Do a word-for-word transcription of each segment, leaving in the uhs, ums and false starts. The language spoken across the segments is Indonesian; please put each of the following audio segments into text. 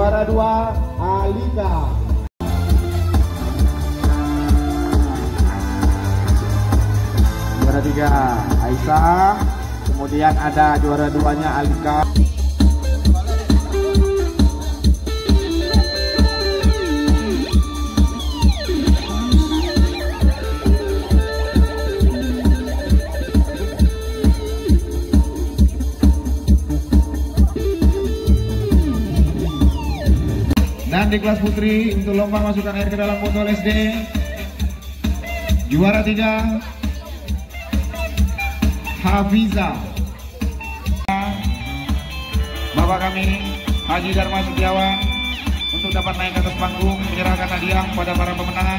Juara dua Alika. Juara tiga Aisyah. Kemudian ada juara duanya Alika. Dan di kelas putri untuk lomba masukkan air ke dalam botol S D, juara tiga Hafiza. Bapak kami Haji Dharma Setiawan untuk dapat naik ke atas panggung menyerahkan hadiah pada para pemenang.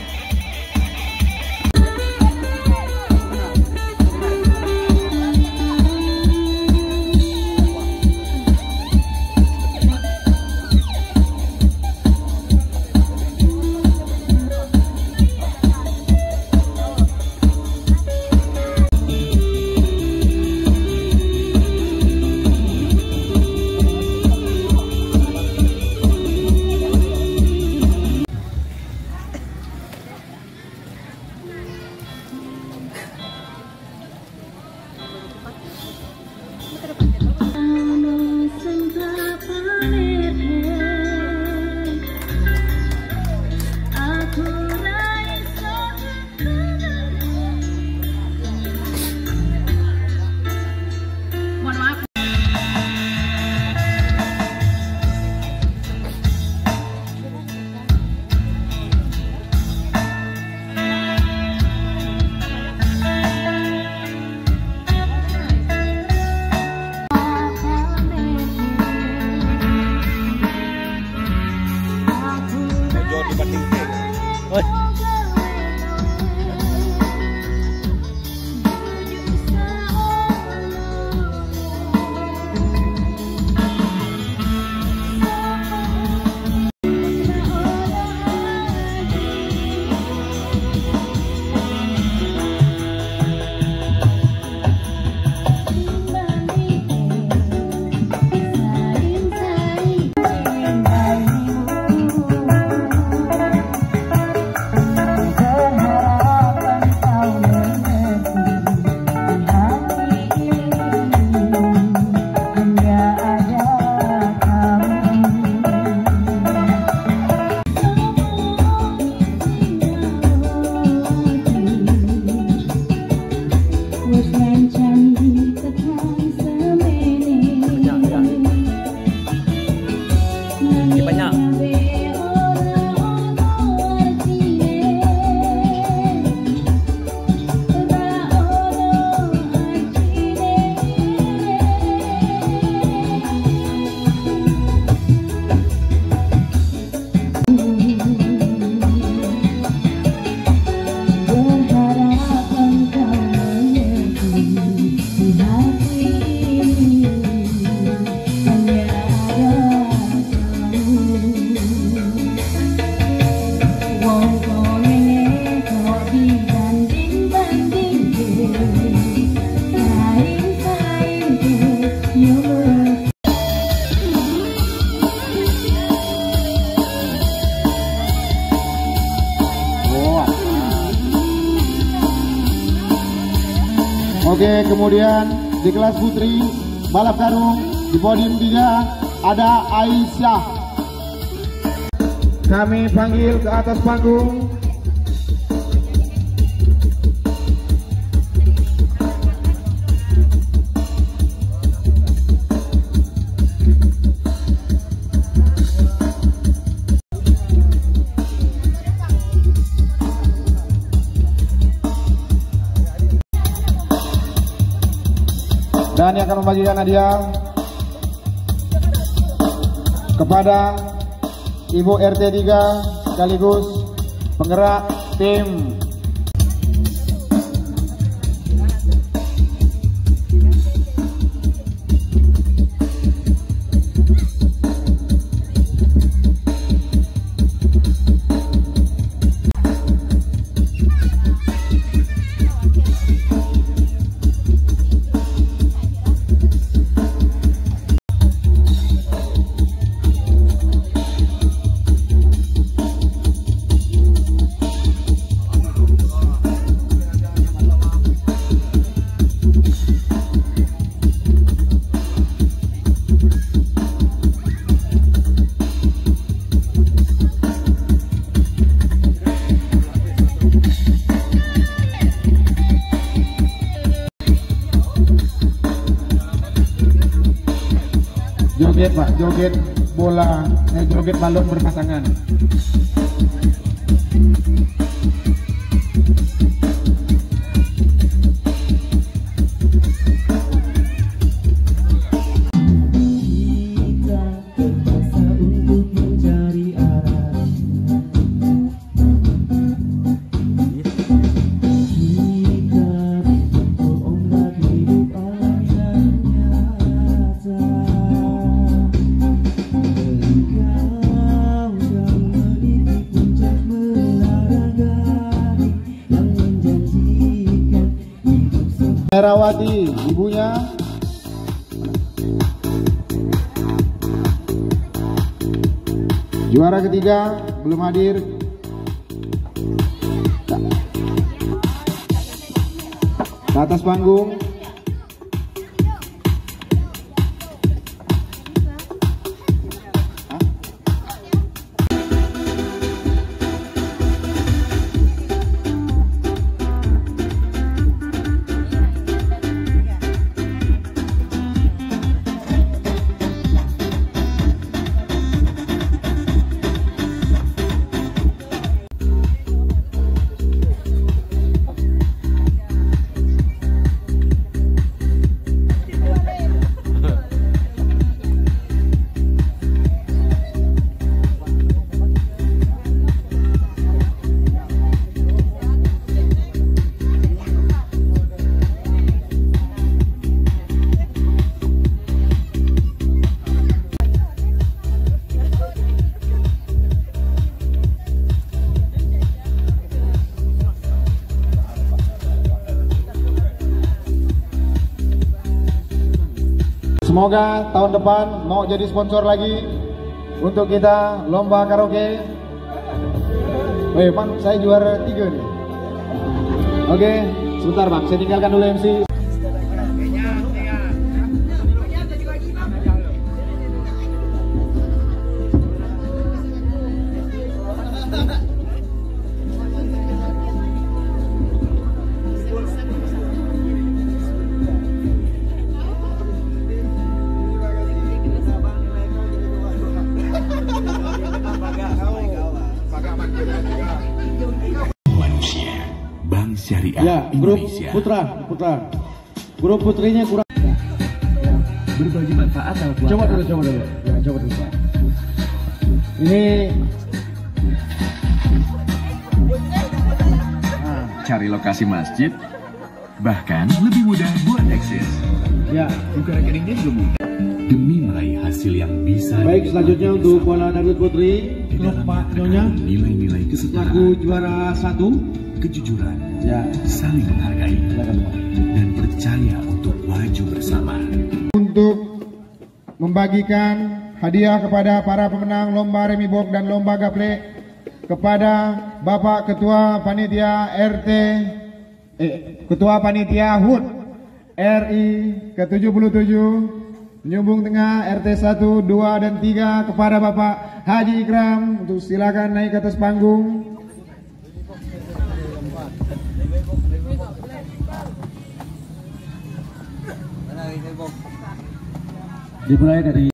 Oke, kemudian di kelas putri balap karung di podium tiga ada Aisyah. Kami panggil ke atas panggung dan yang akan membagikan hadiah kepada Ibu R T tiga sekaligus penggerak tim. joget Pak, joget bola, eh, joget balon berpasangan. Merawati ibunya, juara ketiga belum hadir. Ke atas panggung semoga tahun depan mau jadi sponsor lagi untuk kita lomba karaoke. Weh, Pan, saya juara tiga nih. Oke, sebentar Bang, saya tinggalkan dulu M C. Syariah Ya, grup Indonesia. putra, putra, grup putrinya kurang. Berbagi manfaat atau buat Coba dulu, coba dulu, ya, coba dulu Pak. Ini ah. Cari lokasi masjid, bahkan lebih mudah buat eksis. ya. Buka rekeningnya juga mudah. Demi meraih hasil yang bisa. Baik, selanjutnya untuk bola Dangdut Putri, klub Pak Nyonya, nilai-nilai laku kesetaraan, juara satu. kejujuran, Ya, saling menghargai, silakan Pak. dan percaya untuk maju bersama. Untuk membagikan hadiah kepada para pemenang lomba Remi Box dan lomba gaple kepada Bapak Ketua Panitia R T eh, Ketua Panitia H U D R I ke tujuh puluh tujuh Penyumbung Tengah R T satu, dua, dan tiga kepada Bapak Haji Ikram untuk silakan naik ke atas panggung. Dimulai dari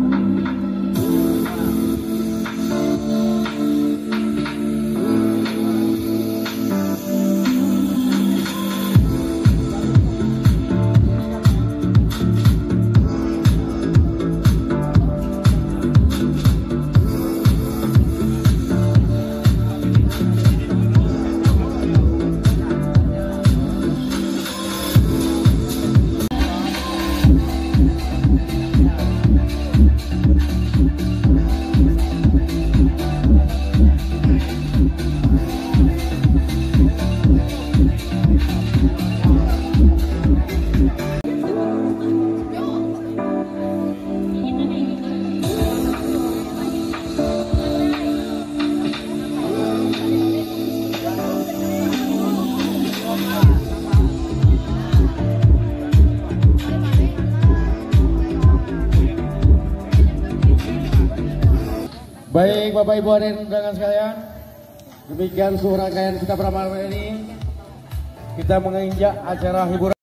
Baik Bapak Ibu hadirin undangan sekalian, demikian seluruh rangkaian kita pada malam ini. Kita menginjak acara hiburan.